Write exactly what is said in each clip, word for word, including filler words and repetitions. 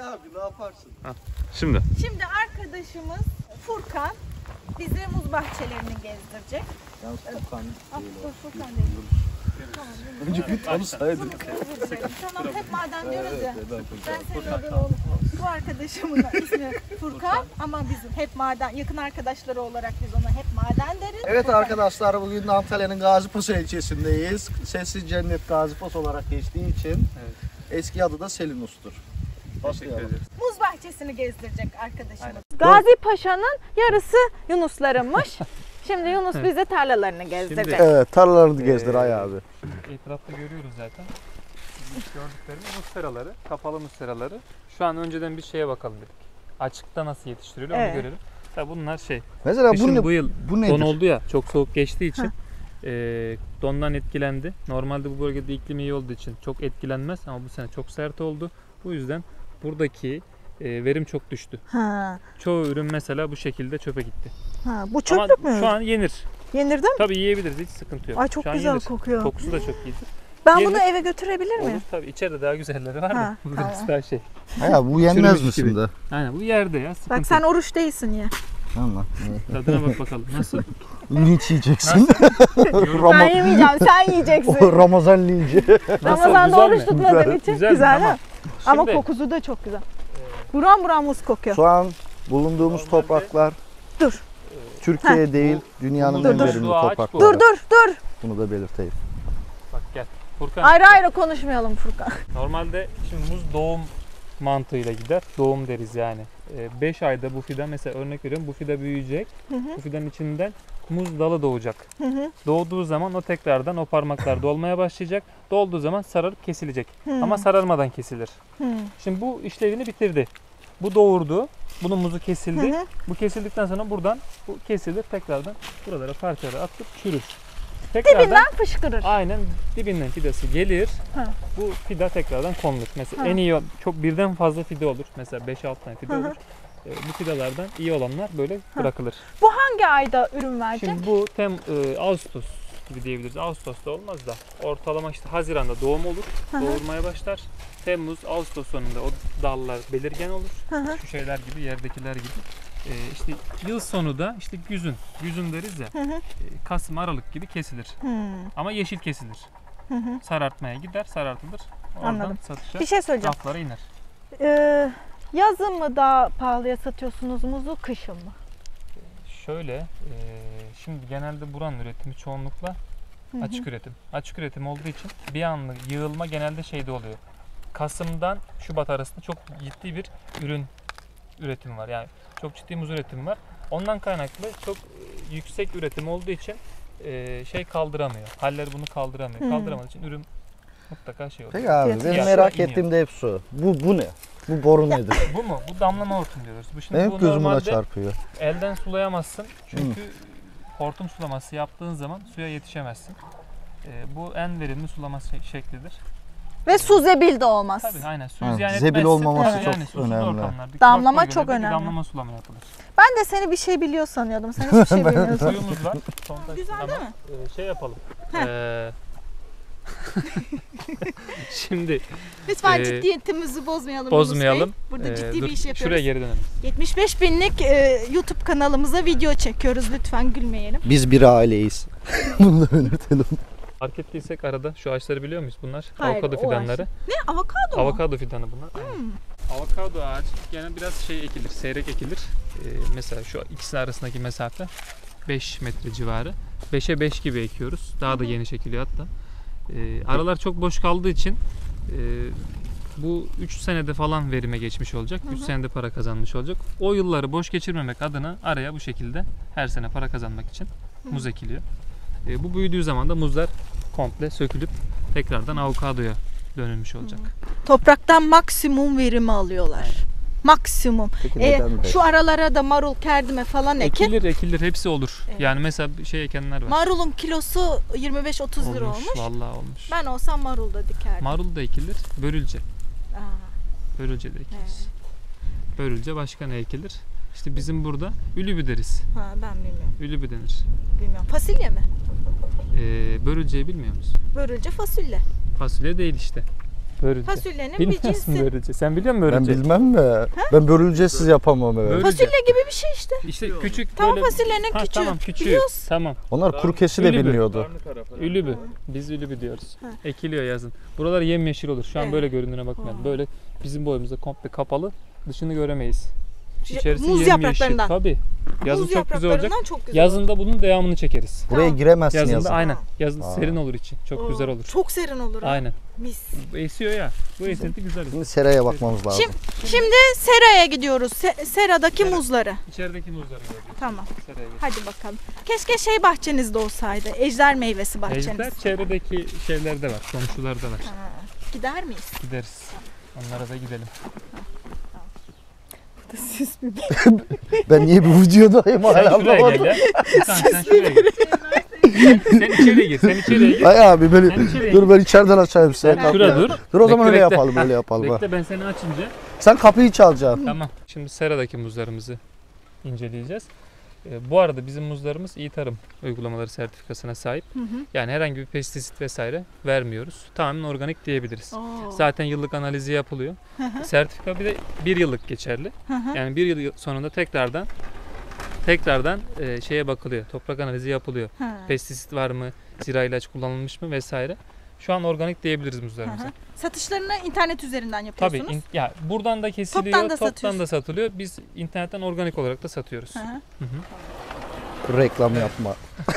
abi ne yaparsın? Ha. Şimdi. Şimdi arkadaşımız Furkan bize muz bahçelerini gezdirecek. Yalnız Furkan değil o. Furkan değil. Tamam, önce bir tanışsaydık. Tamam hep maden diyoruz ya. Ben senin adını unuttum. Bu arkadaşımın ismi Furkan ama bizim hep maden, yakın arkadaşları olarak biz ona hep maden deriz. Evet Furkan. Arkadaşlar bugün Antalya'nın Gazipaşa ilçesindeyiz. Sessiz Cennet Gazipaşa olarak geçtiği için evet. Eski adı da Selinus'tur. Muz bahçesini gezdirecek arkadaşımız. Gazi Paşa'nın yarısı Yunuslarınmış. Şimdi Yunus evet. bize tarlalarını gezdirecek. Şimdi, evet tarlalarını gezdir ee, Ay abi. Etrafta görüyoruz zaten. Gördüklerimiz muz seraları, kapalı muz seraları. Şu an önceden bir şeye bakalım dedik. Açıkta nasıl yetiştiriliyor evet. onu görelim. Tabii bunlar şey. Mesela bu, ne, bu yıl bu don oldu ya, çok soğuk geçtiği için e, dondan etkilendi. Normalde bu bölgede iklim iyi olduğu için çok etkilenmez ama bu sene çok sert oldu. Bu yüzden buradaki e, verim çok düştü. Ha. Çoğu ürün mesela bu şekilde çöpe gitti. Ha, bu çöplük mü? Şu an yenir. Yenir değil mi? Tabii yiyebiliriz, hiç sıkıntı yok. Ay çok güzel yenir. Kokuyor. Kokusu da çok iyidir. Ben yenir. Bunu eve götürebilir miyim? Olur tabii, içeride daha güzelleri var da. Burada tamam. Daha şey. Ha, bu yenmez mi şimdi? Aynen, bu yerde ya. Bak sen oruç değilsin ya. Tamam. Tadına bak bakalım nasıl? Linç yiyeceksin. Ben yemeyeceğim, sen yiyeceksin. Ramazan linci. Ramazan'da oruç tutmadığım için güzel, güzel mi? Ama Şimdi, kokusu da çok güzel. Buram buram muz kokuyor. Şu an bulunduğumuz Normalde, topraklar dur. Türkiye Heh. değil, dünyanın dur, en verimli toprakları. Dur dur dur. Bunu da belirteyim. Bak gel. Furkan. Ayrı ayrı konuşmayalım Furkan. Normalde şimdi muz doğum mantığıyla gider. Doğum deriz yani. beş ayda bu fidan, mesela örnek veriyorum, bu fida büyüyecek. Hı hı. Bu fidanın içinden muz dalı doğacak. Hı hı. Doğduğu zaman o tekrardan o parmaklar dolmaya başlayacak. Dolduğu zaman sararıp kesilecek. Hı. Ama sararmadan kesilir. Hı. Şimdi bu işlevini bitirdi. Bu doğurdu. Bunun muzu kesildi. Hı hı. Bu kesildikten sonra buradan bu kesilir. Tekrardan buralara parçalara atıp çürür. Tekrardan, dibinden fışkırır. Aynen dibinden fidası gelir. Hı. Bu fida tekrardan konulur. Mesela Hı. en iyi, çok birden fazla fide olur. Mesela beş altı tane fide Hı. olur. Bu fidalardan iyi olanlar böyle Hı. bırakılır. Bu hangi ayda ürün verecek? Şimdi bu tem e, Ağustos gibi diyebiliriz. Ağustos'ta olmaz da ortalama işte Haziran'da doğum olur. Hı. Doğurmaya başlar. Temmuz, Ağustos sonunda o dallar belirgen olur. Hı. Şu şeyler gibi, yerdekiler gibi. Ee, işte yıl sonu da işte güzün, güzün deriz ya, hı hı. E, Kasım, Aralık gibi kesilir. Hı. Ama yeşil kesilir. Hı hı. Sarartmaya gider, sarartılır. Oradan Anladım. Satışa, bir şey söyleyeceğim. Raflara iner. Ee, yazın mı daha pahalıya satıyorsunuz muzu, kışın mı? Şöyle, e, şimdi genelde buranın üretimi çoğunlukla hı hı. açık üretim. Açık üretim olduğu için bir anlık yığılma genelde şeyde oluyor. Kasım'dan Şubat arasında çok ciddi bir ürün üretimi var. Yani çok ciddi muz üretimi var. Ondan kaynaklı çok yüksek üretim olduğu için e, şey kaldıramıyor. Haller bunu kaldıramıyor. Hmm. Kaldıramadığı için ürün mutlaka şey oluyor. Peki abi benim merak ettiğim de hep su. Bu bu ne? Bu boru nedir? Bu mu? Bu damlama hortum diyoruz. Bu şimdi benim bu gözüme çarpıyor. Elden sulayamazsın. Çünkü hmm. hortum sulaması yaptığın zaman suya yetişemezsin. E, bu en verimli sulama şeklidir. Ve su zebil de olmaz. Tabii aynen. Su evet, ziyan zebil etmezse, olmaması yani çok önemli. Damlama çok önemli. Damlama sulama yapılır. Ben de seni bir şey biliyor sanıyordum. Sen hiçbir şey bilmiyorsun. Suyumuz var. Güzel değil mi? E, şey yapalım. Ee, Şimdi lütfen e, ciddiyetimizi bozmayalım. Bozmayalım. Burada ee, ciddi dur, bir iş yapıyoruz. Şuraya geri dönelim. yetmiş beş binlik e, YouTube kanalımıza video çekiyoruz. Lütfen gülmeyelim. Biz bir aileyiz. Bunu da belirtelim. Fark ettiysek arada şu ağaçları biliyor muyuz bunlar? Hayır, avokado fidanları. Ağaç. Ne? Avokado mu? Avokado fidanı bunlar. Hmm. Avokado ağacı gene biraz şey ekilir, seyrek ekilir. Ee, mesela şu ikisi arasındaki mesafe beş metre civarı. beşe beş gibi ekiyoruz. Daha da geniş ekiliyor hatta. Ee, aralar çok boş kaldığı için e, bu üç senede falan verime geçmiş olacak. üç senede para kazanmış olacak. O yılları boş geçirmemek adına araya bu şekilde her sene para kazanmak için Hı. muz ekiliyor. E, bu büyüdüğü zaman da muzlar komple sökülüp tekrardan avokadoya dönülmüş olacak. Hı. Topraktan maksimum verimi alıyorlar. Aynen. Maksimum. E, şu aralara da marul, kerdime falan ekin. Ekilir, ekilir. Hepsi olur. Evet. Yani mesela şey ekenler var. Marulun kilosu yirmi beş otuz lira olmuş. Vallahi olmuş. Ben olsam marul da dikerdim. Marul da ekilir. Börülce. Aa. Börülce de ekilir. Evet. Börülce başka ne ekilir? İşte bizim burada ülübü deriz. Ha, ben bilmiyorum. Ülübü denir. Bilmiyorum. Fasulye mi? Ee, börülceyi bilmiyor musun? Börülce fasulye. Fasulye değil işte. Börülce. Fasulyenin bir Bilmiyor musun cinsi. börülce? Sen biliyor musun Ben börülce? bilmem mi? Ben börülcesiz yapamam evet. Börülce. Fasulye gibi bir şey işte. İşte küçük Tam böyle... fasulyenin Ha, küçüğü. tamam küçüğü. Biliyoruz. Tamam. Onlar kuru kesi de Ülü bü. biliniyordu. Ülübü. Biz ülübü diyoruz. Ha. Ekiliyor yazın. Buralar yemyeşil olur. Şu an Evet. böyle göründüğüne bakmayın. Aa. Böyle bizim boyumuzda komple kapalı. Dışını göremeyiz. Şey, İçerisi muz yemyeşil. yapraklarından. Tabii. Yazın Muz çok güzel olacak. yapraklarından çok güzel Yazın olacak. da bunun devamını çekeriz. Buraya Tamam. giremezsin Yazın yazın. da aynen. Aa. Yazın Aa. serin olur için. Çok Oo, güzel olur. Çok serin olur. ha. Aynen. Mis. Bu esiyor ya. Bu esinti güzel. Şimdi seraya bakmamız lazım. Şimdi, şimdi seraya gidiyoruz. Se- seradaki Sera. muzları. İçerideki muzları görüyoruz. Tamam. Seraya geç. Hadi bakalım. Keşke şey bahçenizde olsaydı. Ejder meyvesi bahçeniz. Ejder çevredeki şeylerde var. Komşularda var. Ha, gider miyiz? Gideriz. Onlara da gidelim. Siz bir Ben niye bir videodayım hala Sen şuraya anlamadım. gel ya. Sen, sen şuraya gir. Sen, sen içeriye gir. Sen içeriye gir. Ay abi böyle Sen içeriye dur ben içeriden açayım sen. Sen kapıyı- şuraya dur. Dur o zaman Bekle, öyle bekle. yapalım öyle yapalım. ha. Bekle ben seni açınca. Sen kapıyı çalacaksın. Tamam. Şimdi seradaki muzlarımızı inceleyeceğiz. Ee, bu arada bizim muzlarımız iyi tarım uygulamaları sertifikasına sahip. Hı hı. Yani herhangi bir pestisit vesaire vermiyoruz. Tamamen organik diyebiliriz. Oo. Zaten yıllık analizi yapılıyor. Sertifika bir de bir yıllık geçerli. Hı hı. Yani bir yıl sonunda tekrardan tekrardan e, şeye bakılıyor. Toprak analizi yapılıyor. Ha. Pestisit var mı? Zira ilaç kullanılmış mı vesaire. Şu an organik diyebiliriz Hı muzlarımıza. hı. Satışlarını internet üzerinden Tabii yapıyorsunuz. in- ya buradan da kesiliyor, Toptan da toptan da, satıyorsun. satılıyor. Biz internetten organik olarak da satıyoruz. Hı hı. Hı hı. Reklam yapma.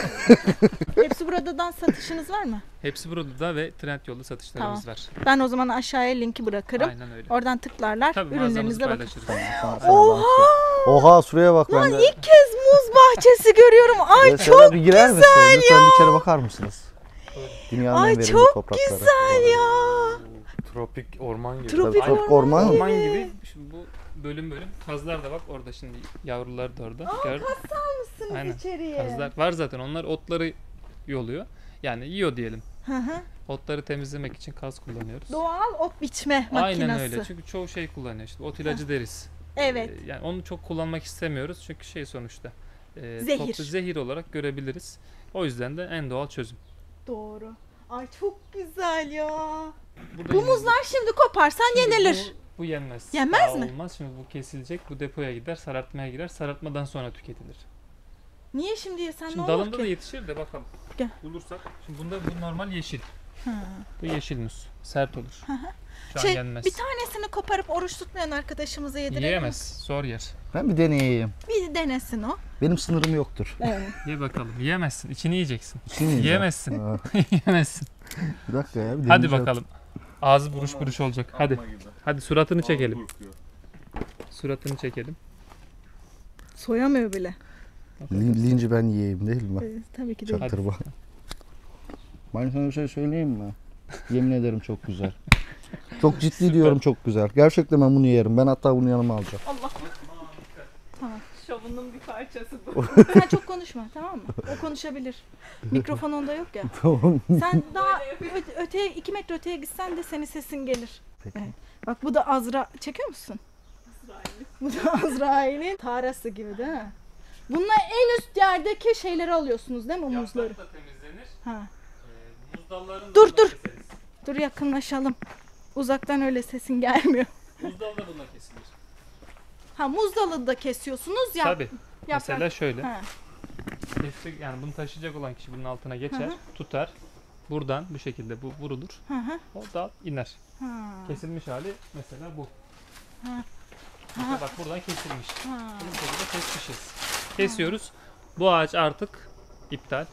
Hepsi buradan satışınız var mı? Hepsi burada ve Trendyol'da satışlarımız var. Ben o zaman aşağıya linki bırakırım. Aynen öyle. Oradan tıklarlar. Tabii mağazamızı ürünlerinize bakın. paylaşırız. Sana- sana Oha! baksana. Oha şuraya bak Lan ben de. ilk kez muz bahçesi görüyorum. Ay Ya çok şöyle bir girer misin? Lütfen ya. bir içeri bakar mısınız? Dünyanın Ay en verimli çok toprakları. güzel ya. Tropik orman gibi. Tropik Tabii, tropik orman. orman Orman gibi. gibi. Şimdi bu bölüm bölüm kazlar da bak orada şimdi yavrular da orada. Gördün mü? Mısınız Aynen. içeriye? Kazlar var zaten. Onlar otları yoluyor. Yani yiyor diyelim. Hı hı. Otları temizlemek için kaz kullanıyoruz. Doğal ot biçme makinesi. Aynen öyle. Çünkü çoğu şey kullanıyor. İşte ot ilacı deriz. Evet. Ee, yani onu çok kullanmak istemiyoruz. Çünkü şey sonuçta. E, Zehir. toplu zehir olarak görebiliriz. O yüzden de en doğal çözüm. Doğru. Ay çok güzel ya. Burada Bu yine- muzlar şimdi koparsan Şimdi yenilir. Bu, bu yenmez. Yenmez Daha mi? Olmaz. Şimdi bu kesilecek. Bu depoya gider. Sarartmaya girer. Sarartmadan sonra tüketilir. Niye şimdi yesen Şimdi ne olur dalında da ki? yetişir de bakalım. Gel. Bulursak. Şimdi bunda bu normal yeşil. Ha. Bu yeşil muz. Sert olur. Şu an Şey, yenmez. bir tanesini koparıp oruç tutmayan arkadaşımıza yedirelim. Yiyemez. Zor yer. Ben bir deneyeyim. Bir denesin o. Benim sınırım yoktur. Ye bakalım. Yiyemezsin. İçini yiyeceksin. İçini yiyeceğim. Yiyemezsin. Ha, Yiyemezsin. bir dakika ya. Bir Hadi deneyeceğim. bakalım. Ağzı buruş buruş olacak. Hadi. Hadi suratını çekelim. Suratını çekelim. Soyamıyor bile. Lin- linci ben yiyeyim değil mi? Evet, tabii ki de. Çaktırma. Ben sana bir şey söyleyeyim mi? Yemin ederim çok güzel. Çok ciddi Süper. diyorum çok güzel. Gerçekten ben bunu yerim. Ben hatta bunu yanıma alacağım. Allah. Tamam. Şovunun bir parçası bu. Sen çok konuşma tamam mı? O konuşabilir. Mikrofon onda yok ya. Tamam. Sen daha ö- öteye iki metre öteye gitsen de senin sesin gelir. Peki. Evet. Bak bu da Azra. Çekiyor musun? Bu da Azrail'in tarası gibi değil mi? Bunlar en üst yerdeki şeyleri alıyorsunuz değil mi muzları? Yaprak da temizlenir. Ha. Ee, muz dallarını Dur, da dur. keseriz. Dur yakınlaşalım. Uzaktan öyle sesin gelmiyor. Muz dalı da bununla kesilir. Ha muz dalı da kesiyorsunuz ya. Tabii. yaprak. Mesela şöyle. Ha. Kesecek, yani bunu taşıyacak olan kişi bunun altına geçer, Hı hı. tutar. Buradan bu şekilde bu vurulur. Hı hı. O dal iner. Ha. Kesilmiş hali mesela bu. Ha. Mesela bak buradan kesilmiş. Ha. Bunu şekilde kesmişiz. Kesiyoruz. Bu ağaç artık iptal.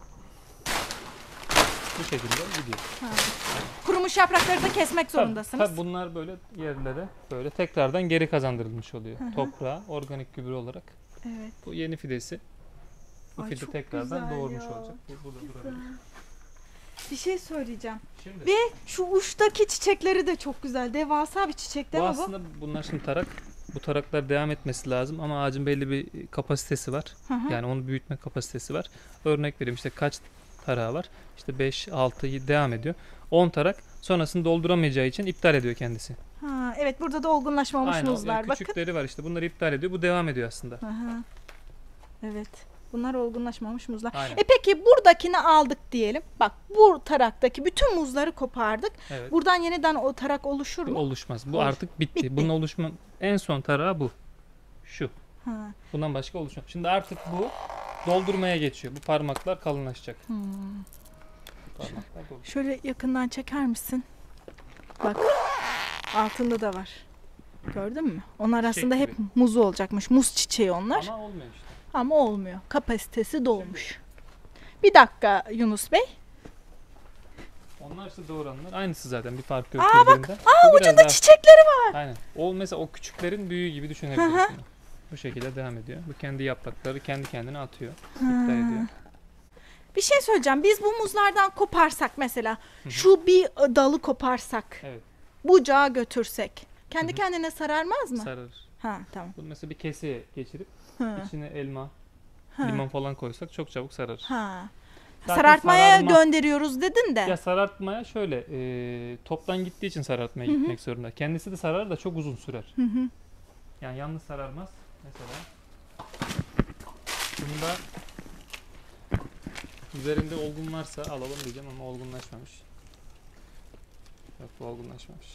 Bu şekilde gidiyor. Ha. Kurumuş yaprakları da kesmek Tabii, zorundasınız. tabii bunlar böyle yerlere böyle tekrardan geri kazandırılmış oluyor. Hı hı. Toprağa, organik gübre olarak. Evet. Bu yeni fidesi. Bu Ay, fide çok tekrardan güzel doğurmuş ya, olacak. Bu burada durabilir. Bir şey söyleyeceğim. Şimdi Ve şu uçtaki çiçekleri de çok güzel. Devasa bir çiçek değil bu mi bu? aslında bunlar şimdi tarak. Bu taraklar devam etmesi lazım ama ağacın belli bir kapasitesi var. Hı hı. Yani onu büyütme kapasitesi var. Örnek vereyim işte kaç tarağı var? İşte beş, altı devam ediyor. on tarak sonrasını dolduramayacağı için iptal ediyor kendisi. Ha, evet burada da olgunlaşmamış Aynen o muzlar. Bakın. küçükleri var işte bunları iptal ediyor. Bu devam ediyor aslında. Aha. Evet. Bunlar olgunlaşmamış muzlar. Aynen. E peki buradakini aldık diyelim. Bak bu taraktaki bütün muzları kopardık. Evet. Buradan yeniden o tarak oluşur mu? Oluşmaz. Bu Olur. artık bitti. Bitti. Bunun oluşma en son tarağı bu. Şu. Ha. Bundan başka oluşmaz. Şimdi artık bu doldurmaya geçiyor. Bu parmaklar kalınlaşacak. Hmm. Parmaklar doldu. Şöyle yakından çeker misin? Bak altında da var. Gördün mü? Onlar Çiçek aslında hep gibi. muzu olacakmış. Muz çiçeği onlar. Ama olmuyor işte. Ama olmuyor. Kapasitesi dolmuş. Bir dakika Yunus Bey. Onlar işte doğuranlar. Aynısı zaten. Bir fark yok. Aa bak. birbirinden. Aa Bu biraz ucunda daha- çiçekleri var. Aynen. O mesela o küçüklerin büyüğü gibi düşünebiliriz. Hı hı. bunu. Bu şekilde devam ediyor. Bu kendi yaprakları kendi kendine atıyor. Ha. İptal ediyor. Bir şey söyleyeceğim. Biz bu muzlardan koparsak mesela, Hı hı. şu bir dalı koparsak, Evet. bucağa götürsek, kendi Hı hı. kendine sararmaz mı? Sararır. Ha tamam. Bunu mesela bir keseye geçirip Ha. içine elma, Ha. limon falan koysak çok çabuk sararır. Ha. Zaten Sarartmaya sararma- gönderiyoruz dedin de. Ya sarartmaya şöyle e, toptan gittiği için sarartmaya Hı hı. gitmek zorunda. Kendisi de sarar da çok uzun sürer. Hı hı. Yani yalnız sararmaz. Mesela bunda üzerinde olgun varsa alalım diyeceğim ama olgunlaşmamış. Yok bu olgunlaşmamış.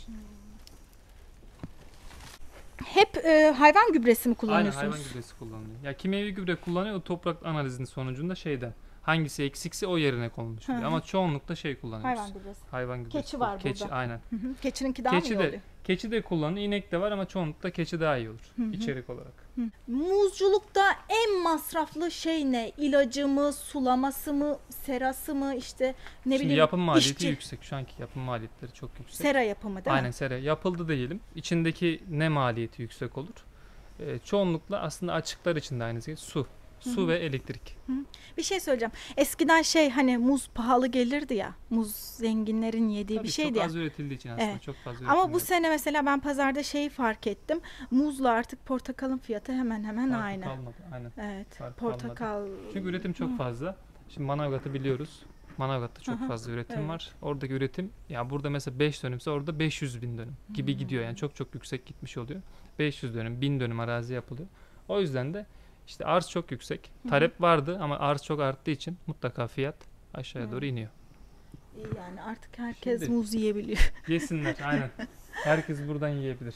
Hep e, hayvan gübresi mi Aynen kullanıyorsunuz? hayvan gübresi kullanılıyor. Ya kimyevi gübre kullanıyor o toprak analizinin sonucunda şeyden. Hangisi eksikse o yerine konmuş. Hı hı. Ama çoğunlukla şey kullanıyoruz. Hayvan gübresi. Hayvan gübresi. Keçi var Keçi, burada. aynen. Hı hı. Keçininki daha Keçi mı iyi de, oluyor? keçi de kullanılıyor. İnek de var ama çoğunlukla keçi daha iyi olur. Hı hı. içerik olarak. Hı. Muzculukta en masraflı şey ne? İlacı mı, sulaması mı, serası mı, işte ne Şimdi bileyim yapım maliyeti işçi. yüksek. Şu anki yapım maliyetleri çok yüksek. Sera yapımı değil Aynen mi? sera. Yapıldı diyelim. İçindeki ne maliyeti yüksek olur? Ee, çoğunlukla aslında açıklar içinde aynı şey. Su. Su Hı hı. ve elektrik. Bir şey söyleyeceğim. Eskiden şey hani muz pahalı gelirdi ya. Muz zenginlerin yediği Tabii bir şeydi çok ya. az üretildiği için aslında Evet. çok fazla Ama bu üretilmiyor. sene mesela ben pazarda şeyi fark ettim. Muzla artık portakalın fiyatı hemen hemen Farkı aynı. kalmadı. Aynen. Evet. Farkı Portakal. Çünkü üretim çok Hı. fazla. Şimdi Manavgat'ı biliyoruz. Manavgat'ta çok Aha, fazla üretim evet. var. Oradaki üretim ya burada mesela beş dönümse orada beş yüz bin dönüm gibi Hmm. gidiyor. Yani çok çok yüksek gitmiş oluyor. beş yüz dönüm, bin dönüm arazi yapılıyor. O yüzden de işte arz çok yüksek. Hı. Talep vardı ama arz çok arttığı için mutlaka fiyat aşağıya Hı. doğru iniyor. İyi yani artık herkes Şimdi- muz yiyebiliyor. Yesinler aynen. Herkes buradan yiyebilir.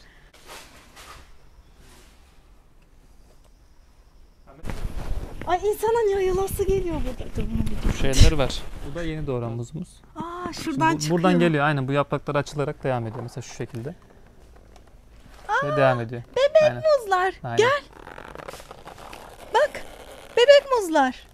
Ay insanın yayılası geliyor burada. Dur bunu bir Bu şeyler var. Bu da yeni doğran muzumuz. Aa Şimdi şuradan bu- çıkıyor. buradan geliyor aynen bu yapraklar açılarak devam ediyor mesela şu şekilde. Şey devam ediyor. Bebek Aynen. muzlar. Aynen. Gel. Bak. Bebek muzlar.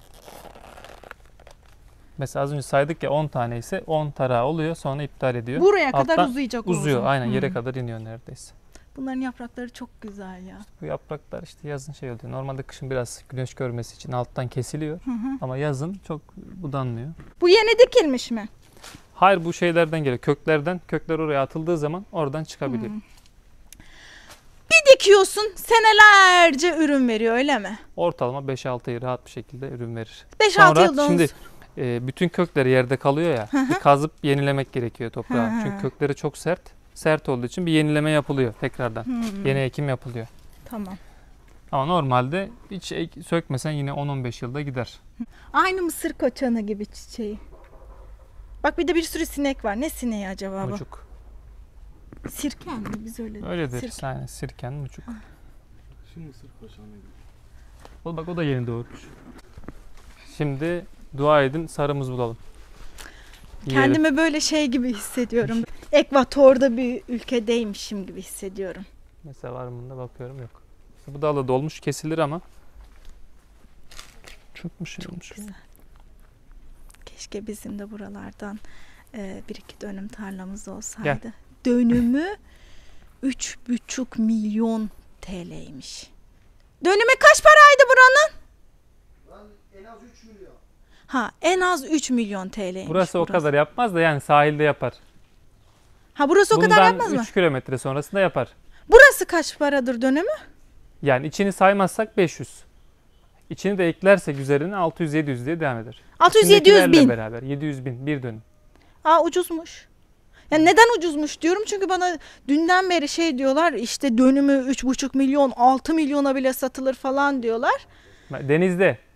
Mesela az önce saydık ya on tane ise on tarağı oluyor sonra iptal ediyor. Buraya kadar Alttan uzayacak o Uzuyor zaman. aynen yere Hmm. kadar iniyor neredeyse. Bunların yaprakları çok güzel ya. Bu yapraklar işte yazın şey oluyor. Normalde kışın biraz güneş görmesi için alttan kesiliyor. Hı hı. Ama yazın çok budanmıyor. Bu yeni dikilmiş mi? Hayır bu şeylerden geliyor. Köklerden. Kökler oraya atıldığı zaman oradan çıkabiliyor. Hmm. Bir dikiyorsun senelerce ürün veriyor öyle mi? Ortalama beş altı ay rahat bir şekilde ürün verir. beş altı Sonra yılda şimdi olsun. e, bütün kökleri yerde kalıyor ya. Bir kazıp yenilemek gerekiyor toprağı. Hı hı. Çünkü kökleri çok sert. Sert olduğu için bir yenileme yapılıyor tekrardan. Hmm. Yeni ekim yapılıyor. Tamam. Ama normalde hiç ek- sökmesen yine on on beş yılda gider. Aynı mısır koçanı gibi çiçeği. Bak bir de bir sürü sinek var. Ne sineği acaba bu? Mucuk. Sirken mi? Biz öyle Öyle deriz. Sirke. Aynen sirken mucuk. Şu mısır koşanıydı. O bak o da yeni doğurmuş. Şimdi dua edin sarımız bulalım. Yiyelim. Kendimi böyle şey gibi hissediyorum. Ekvatorda bir ülkedeymişim gibi hissediyorum. Mesela var mı bunda bakıyorum yok. İşte bu dal da dolmuş kesilir ama çok mu şey olmuş? Güzel. Keşke bizim de buralardan e, bir iki dönüm tarlamız olsaydı. Dönümü üç buçuk milyon T L'ymiş. Dönümü kaç paraydı buranın? En az üç milyon. Ha en az üç milyon T L'ymiş. Burası o kadar yapmaz da yani sahilde yapar. Ha burası o kadar yapmaz mı? üç kilometre sonrasında yapar. Burası kaç paradır dönümü? Yani içini saymazsak beş yüz. İçini de eklersek üzerine altı yüz yedi yüz diye devam eder. altı yüz yedi yüz İçindekilerle bin. beraber yedi yüz bin bir dönüm. Aa ucuzmuş. Ya neden ucuzmuş diyorum çünkü bana dünden beri şey diyorlar işte dönümü üç buçuk milyon altı milyona bile satılır falan diyorlar. Denizde.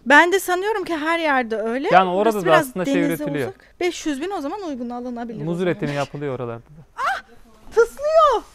Ben de sanıyorum ki her yerde öyle. Yani orada Burası da biraz aslında şey denize üretiliyor. uzak. beş yüz bin o zaman uygun alınabilir. Muz o zaman. üretimi yapılıyor oralarda da. Tıslıyor.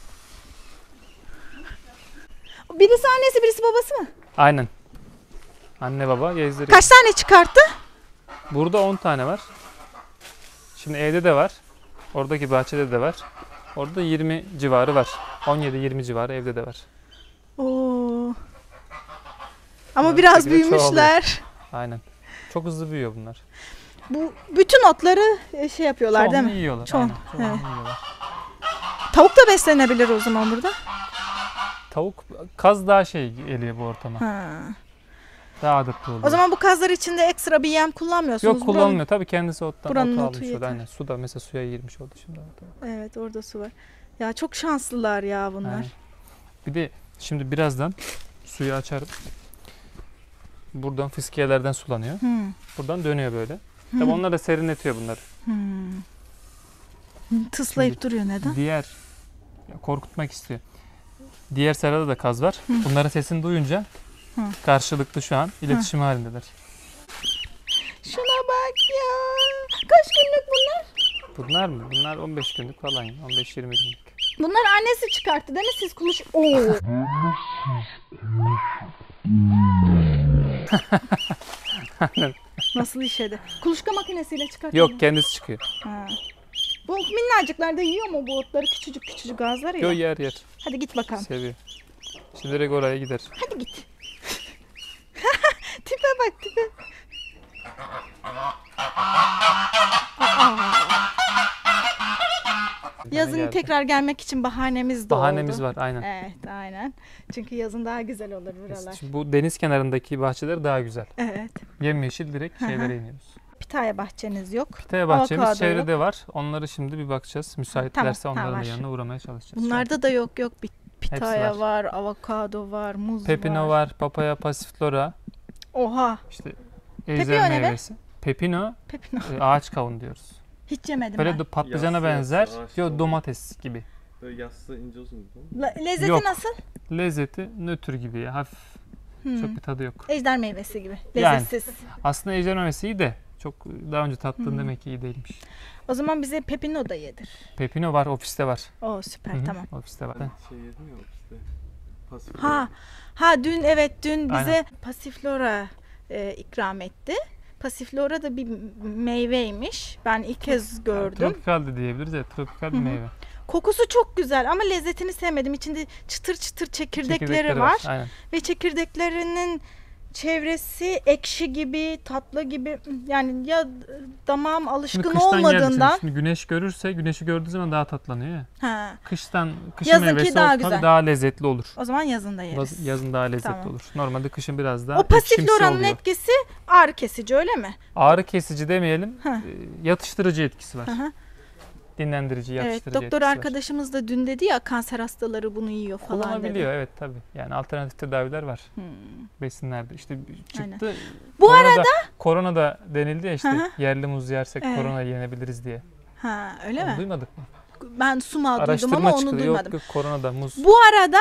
Birisi annesi, birisi babası mı? Aynen. Anne baba gezdiriyor. Kaç tane çıkarttı? Burada on tane var. Şimdi evde de var. Oradaki bahçede de var. Orada yirmi civarı var. on yedi yirmi civarı evde de var. Oo. Ama Bunlar biraz bir şekilde büyümüşler. Aynen. Çok hızlı büyüyor bunlar. Bu bütün otları e, şey yapıyorlar değil Çoğunu mi? yiyorlar. Çoğun, Aynen. Çoğunu evet. yiyorlar. Tavuk da beslenebilir o zaman burada. Tavuk, kaz daha şey geliyor bu ortama. Ha. Daha adapte oluyor. O zaman bu kazlar içinde ekstra bir yem kullanmıyorsunuz. Yok kullanılmıyor. Tabii kendisi ottan buranın otu otu almış. yeter. Aynen. Suda mesela suya girmiş oldu şimdi. Buranın- Evet, orada su var. Ya çok şanslılar ya bunlar. Aynen. Bir de şimdi birazdan suyu açarım. Buradan fıskiyelerden sulanıyor. Hmm. Buradan dönüyor böyle. Hmm. Tabii onlar da serinletiyor bunları. Hmm. Tıslayıp Şimdi duruyor neden? Diğer ya korkutmak istiyor. Diğer serada da kaz var. Hı. Bunların sesini duyunca Hı. karşılıklı şu an iletişim halindeler. Şuna bak ya. Kaç günlük bunlar? Bunlar mı? Bunlar on beş günlük falan. ya, on beş yirmi günlük. Bunlar annesi çıkarttı değil mi? Siz kuluş... Oo. Nasıl işedi? Kuluçka makinesiyle çıkartıyor. Yok kendisi çıkıyor. Ha. Bu minnacıklar da yiyor mu bu otları? Küçücük küçücük ağızları ya. Yok yer yer. Hadi git bakalım. Seviyor. Şimdi direkt oraya gider. Hadi git. Tipe bak tipe. Aa. Yazın geldi. tekrar gelmek için bahanemiz de Bahanemiz oldu. var aynen. Evet aynen. Çünkü yazın daha güzel olur buralar. Şimdi bu deniz kenarındaki bahçeler daha güzel. Evet. Yemyeşil direkt Hı hı. şeylere iniyoruz. Pitaya bahçeniz yok. Pitaya bahçemiz Avokado çevrede var. Onları şimdi bir bakacağız. Müsaitlerse Tamam, ha, onların var. da yanına uğramaya çalışacağız. Bunlarda da yok yok. Bir pitaya Hepsi var. avokado var, muz Pepino var. var, papaya, pasiflora, Oha. işte Pepino ejder ne be? meyvesi. Pepino, Pepino. e, ağaç kavun diyoruz. Hiç yemedim Böyle ben. de patlıcana Yassı, benzer. yassı, ağaç Yok kavun. domates gibi. Böyle yassı ince uzun değil mi? La- lezzeti Yok. nasıl? Lezzeti nötr gibi ya. Hafif. Hmm. Çok bir tadı yok. Ejder meyvesi gibi. Yani. Lezzetsiz. Aslında ejder meyvesi iyi de çok daha önce tattığın Hmm. demek ki iyi değilmiş. O zaman bize pepino da yedir. Pepino var, ofiste var. Oo süper Hı hı, tamam. Ofiste var. Şey yedim ya işte. Pasifik. Ha ha dün evet dün bize Aynen. pasiflora e, ikram etti. Pasiflora da bir meyveymiş. Ben ilk kez gördüm. Tropikal de diyebiliriz. Evet, tropikal bir Hı hı. meyve. Kokusu çok güzel ama lezzetini sevmedim. İçinde çıtır çıtır çekirdekleri, Çekirdekleri var. Aynen. Ve çekirdeklerinin çevresi ekşi gibi, tatlı gibi. Yani ya damağım Şimdi alışkın kıştan geldi olmadığından. şimdi. Şimdi güneş görürse, güneşi gördüğü zaman daha tatlanıyor ya. Ha. Kıştan, kışın Yazınki meyvesi daha daha güzel. tabii daha lezzetli olur. O zaman yazın da yeriz. Yaz- Yazın daha lezzetli Tamam. olur. Normalde kışın biraz daha O ekşimsi pasifloranın oluyor. etkisi ağrı kesici öyle mi? Ağrı kesici demeyelim, Heh. e, yatıştırıcı etkisi var. Hı hı. Dinlendirici, Evet, yatıştırıcı doktor etkisi var. arkadaşımız da dün dedi ya kanser hastaları bunu yiyor falan Kullanabiliyor dedi. evet tabii. Yani alternatif tedaviler var Hmm. besinlerde. İşte çıktı. Bu korona da, korona da denildi ya işte Hı hı. yerli muz yersek Evet. korona yenebiliriz diye. Ha öyle Onu mi? duymadık mı? Ben sumağı duydum Araştırma ama onu çıktı. duymadım. Yok yok korona da muz. Bu arada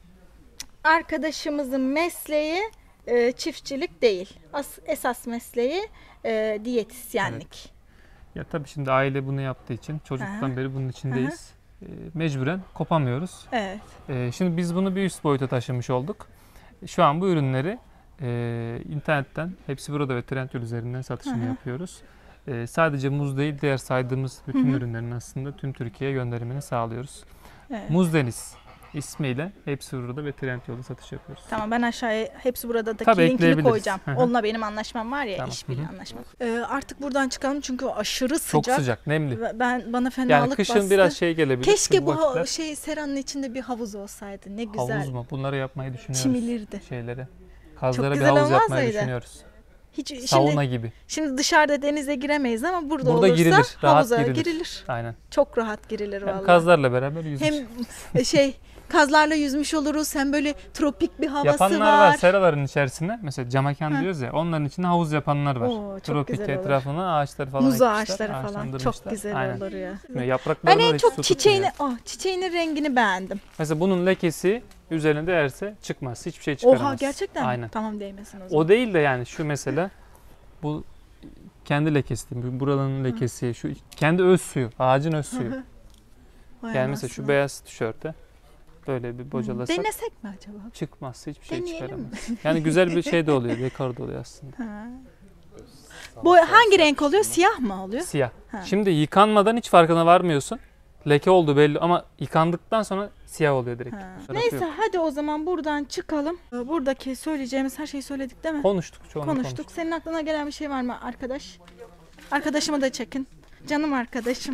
arkadaşımızın mesleği e, çiftçilik değil. As, esas mesleği e, diyetisyenlik. Ya tabii şimdi aile bunu yaptığı için çocuktan Aha. beri bunun içindeyiz. E, mecburen kopamıyoruz. Evet. E, şimdi biz bunu bir üst boyuta taşımış olduk. Şu an bu ürünleri e, internetten hepsi burada ve Trendyol üzerinden satışını Aha. yapıyoruz. E, sadece muz değil diğer saydığımız bütün Hı hı. ürünlerin aslında tüm Türkiye'ye gönderimini sağlıyoruz. Evet. Muz Deniz ismiyle hepsi burada ve Trendyol'da satış yapıyoruz. Tamam ben aşağıya hepsi burada da Tabii linkini ekleyebiliriz. koyacağım. Hı hı. Onunla benim anlaşmam var ya Tamam. işbirliği Hı hı. anlaşmam. Ee, artık buradan çıkalım çünkü aşırı Çok sıcak. sıcak, nemli. Ve Ben bana fenalık Yani kışın bastı. biraz şey gelebilir. Keşke Şimdi bu ha- vakitler- şey seranın içinde bir havuz olsaydı. Ne güzel. Havuz mu? Bunları yapmayı düşünüyoruz. Çimilirdi. Şeylere. Kazlara bir güzel havuz olmaz yapmayı mıydı? düşünüyoruz. Hiç Sauna şimdi gibi. şimdi dışarıda denize giremeyiz ama burada, Burada olursa girilir, rahat havuza girilir. girilir. Aynen. Çok rahat girilir Hem vallahi. kazlarla beraber yüzülür. Hem e, şey kazlarla yüzmüş oluruz. Hem böyle tropik bir havası Yapanlar var. var. Seraların içerisinde. Mesela camaken diyoruz ya. Onların içinde havuz yapanlar var. Oo, çok Tropik güzel olur. etrafına ağaçları falan Muz ekmişler, ağaçları falan. ağaçlandırmışlar. Çok güzel Aynen. olur ya. Yaprakları Ben da en hiç çok su çiçeğini, tutmuyor. oh, çiçeğinin rengini beğendim. Mesela bunun lekesi üzerine değerse çıkmaz. Hiçbir şey çıkaramaz. Oha, gerçekten mi? Aynen. Tamam, değmesin o zaman. O değil de yani şu mesela bu kendi lekesi, bu buranın lekesi, şu kendi öz suyu, ağacın öz suyu. Vay Yani mesela şu anasını. beyaz tişörte böyle bir bocalasak Denesek mi acaba? çıkmaz. Hiçbir şey Deneyelim çıkaramaz. Yani güzel bir şey de oluyor, dekor da oluyor aslında. Ha. Bu hangi renk oluyor? Siyah mı oluyor? Siyah. Ha. Şimdi yıkanmadan hiç farkına varmıyorsun. Leke oldu belli ama yıkandıktan sonra siyah oluyor direkt. Ha. Tarafı Neyse yok. hadi o zaman buradan çıkalım. Buradaki söyleyeceğimiz her şeyi söyledik değil mi? Konuştuk, çoğunu Konuştuk. konuştuk. Senin aklına gelen bir şey var mı arkadaş? Arkadaşımı da çekin. Canım arkadaşım.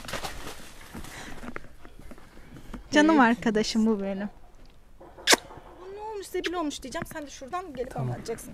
Canım arkadaşım bu benim. Bu ne olmuş, zebil olmuş diyeceğim. Sen de şuradan gelip Tamam. anlatacaksın.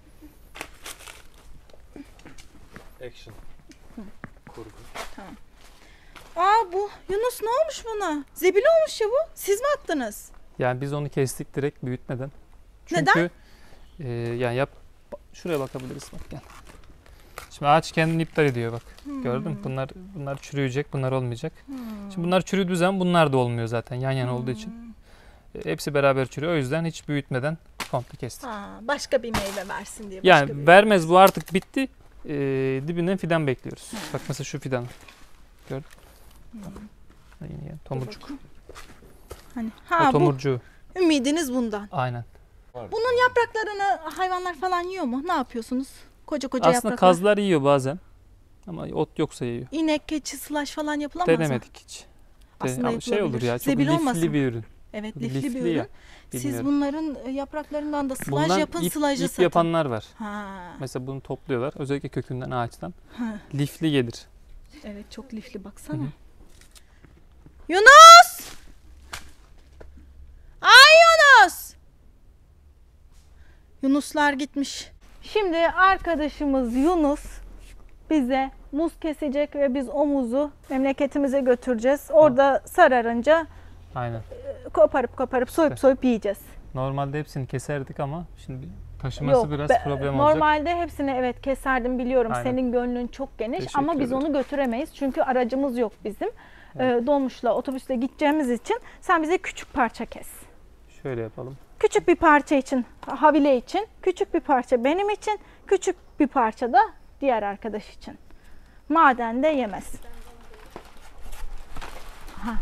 Action. Kurgu. Aa bu Yunus, ne olmuş buna? Zebil olmuş ya bu. Siz mi attınız? Yani biz onu kestik direkt büyütmeden. Çünkü Neden? e, yani yap şuraya bakabiliriz bak gel. Şimdi ağaç kendini iptal ediyor bak. Gördün mü? Bunlar bunlar çürüyecek, bunlar olmayacak. Hmm. Şimdi bunlar çürüdüğü zaman bunlar da olmuyor zaten yan yana olduğu için. E, hepsi beraber çürüyor. O yüzden hiç büyütmeden komple kestik. Ha, başka bir meyve versin diye. Başka Yani bir... vermez, bu artık bitti. E, dibinden fidan bekliyoruz. Ha. Bak mesela şu fidan. Gördün mü? Yine yani, tomurcuk. Hani, O ha bu tomurcuğu. ümidiniz bundan. Aynen. Bunun yapraklarını hayvanlar falan yiyor mu? Ne yapıyorsunuz? Koca koca Aslında yapraklar. kazlar yiyor bazen. Ama ot yoksa yiyor. İnek, keçi, slash falan yapılamaz mı? Denemedik hiç. De- Aslında ama şey olur yapılabilir. ya, çok Zebil lifli olmasın. bir ürün. Evet, Çok lifli, bir lifli ürün. ya, Siz bilmiyorum. bunların e, yapraklarından da slaj Bundan yapın, ip, slajı ip satın. yapanlar var. Ha. Mesela bunu topluyorlar. Özellikle kökünden, ağaçtan. Ha. Lifli gelir. Evet, çok lifli baksana. Hı hı. Yunus! Ay Yunus! Yunuslar gitmiş. Şimdi arkadaşımız Yunus bize muz kesecek ve biz o muzu memleketimize götüreceğiz. Orada sararınca Aynen. koparıp koparıp soyup İşte. soyup yiyeceğiz. Normalde hepsini keserdik ama şimdi taşıması Yok, biraz be- problem olacak. Normalde hepsini evet keserdim, biliyorum. Aynen. Senin gönlün çok geniş Teşekkür ama biz ederim. onu götüremeyiz. Çünkü aracımız yok bizim. Evet. Ee, dolmuşla, otobüsle gideceğimiz için sen bize küçük parça kes. Şöyle yapalım. Küçük bir parça için, Havile için, küçük bir parça benim için, küçük bir parça da diğer arkadaş için. Maden de yemez. Aha.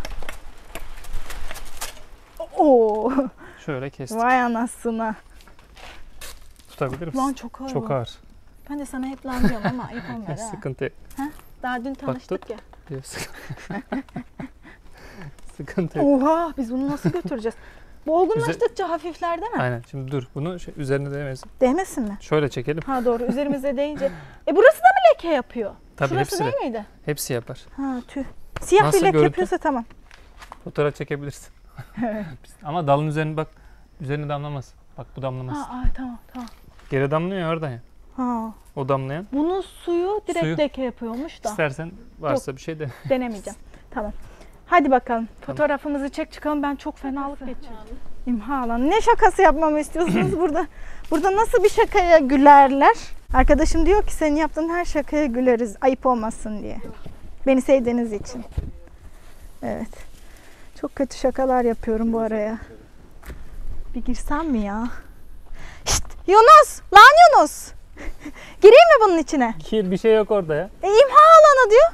Oo, Şöyle kestik. vay anasına. Tutabilir misin? Lan çok ağır. Çok bu. ağır. Ben de sana hep lan diyorum ama ayıp olmuyor ha. Sıkıntı yok. Daha dün tanıştık tut. ya. Yok, sıkıntı- Sıkıntı yok. Oha, biz bunu nasıl götüreceğiz? Bu olgunlaştıkça hafifler değil mi? Aynen. Şimdi dur. Bunu şey, üzerine değmesin. Değmesin mi? Şöyle çekelim. Ha doğru, üzerimize değince. E burası da mı leke yapıyor? Tabii Şurası hepsi de. değil miydi? Hepsi yapar. Ha tüh. Siyah Nasıl bir leke görüntü? yapıyorsa tamam. Fotoğraf çekebilirsin. Ama dalın üzerine bak. Üzerine damlamaz. Bak bu damlamaz. Ha ay, tamam tamam. Geri damlıyor ya oradan ya. Ha. O damlayan. Bunun suyu direkt Suyu. leke yapıyormuş da. İstersen varsa bir şey de. Denemeyeceğim. Tamam. Hadi bakalım. Fotoğrafımızı çek çıkalım. Ben çok fenalık geçirdim. İmha alanı. Ne şakası yapmamı istiyorsunuz burada? Burada nasıl bir şakaya gülerler? Arkadaşım diyor ki senin yaptığın her şakaya güleriz. Ayıp olmasın diye. Beni sevdiğiniz için. Evet. Çok kötü şakalar yapıyorum bu araya. Bir girsem mi ya? Şşt, Yunus! Lan Yunus! Gireyim mi bunun içine? Kir bir şey yok orada ya. E, imha alanı diyor.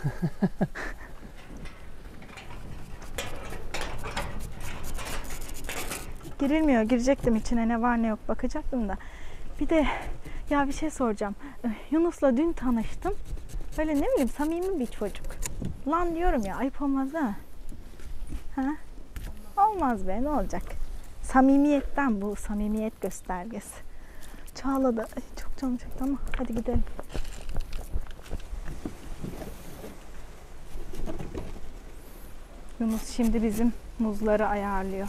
Girilmiyor. Girecektim içine, ne var ne yok bakacaktım da. Bir de ya bir şey soracağım. Yunus'la dün tanıştım. Böyle ne bileyim samimi bir çocuk. Lan diyorum ya, ayıp olmaz değil mi? Ha? Olmaz be, ne olacak? Samimiyetten bu, samimiyet göstergesi. Çağla da ay, çok canım çekti ama hadi gidelim. Yunus şimdi bizim muzları ayarlıyor.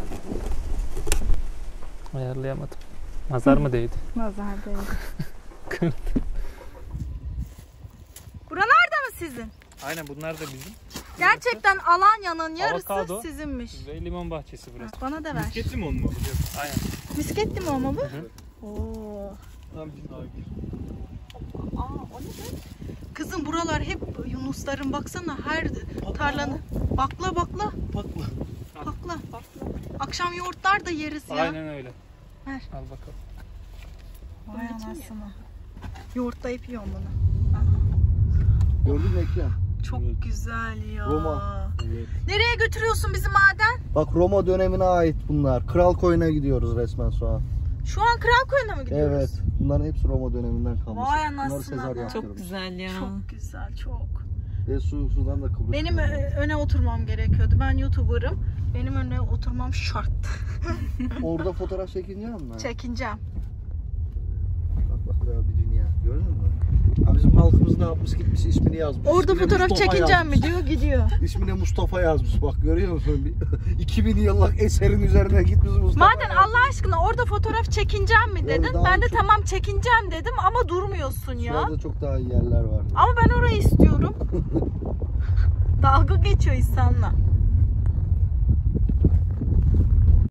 Ayarlayamadım. Nazar mı değdi? Nazar değdi. Buralarda mı sizin? Aynen bunlar da bizim. Gerçekten Alanya'nın yarısı Avokado. sizinmiş. Ve limon bahçesi burası. Ha, bana da ver. Misket limon mu? Aynen. Misket limon mu bu? hı. Oo. Tam bir daha gir. Aa, o ne be? Kızım buralar hep Yunusların, baksana her tarlanı. Bakla bakla. Bakla. Bakla. Akşam yoğurtlar da yeriz ya. Aynen öyle. Ver. Al bakalım. Vay anasını. Yoğurtlayıp yiyorum bunu. Gördün mü Ekrem? Çok Evet. güzel ya. Roma. Evet. Nereye götürüyorsun bizi maden? Bak Roma dönemine ait bunlar. Kral Koyun'a gidiyoruz resmen şu an. Şu an Kral Koyun'a mı gidiyoruz? Evet. Bunların hepsi Roma döneminden kalmış. Vay Bunları anasını. Sezar Çok yaptırmış. güzel ya. Çok güzel, çok. Ve su, sudan da Kıbrıs. Benim ö- öne oturmam gerekiyordu. Ben YouTuber'ım. Benim öne oturmam şart. Orada fotoğraf çekince mi? Çekineceğim. Bak bak ya bir dünya. Gördün mü? Ha, bizim halkımız ne yapmış, gitmiş ismini yazmış. Orada İsmine fotoğraf Mustafa çekineceğim mi yazmış. diyor, gidiyor. İsmine Mustafa yazmış. Bak görüyor musun? Bir- iki bin yıllık eserin üzerine gitmiş Mustafa. Maden yazmış. Allah aşkına orada fotoğraf çekineceğim mi Yani dedin. daha Ben de çok- tamam çekineceğim dedim ama durmuyorsun ya. Şurada çok daha iyi yerler var. Ama ben orayı istiyorum. Dalga geçiyor insanla.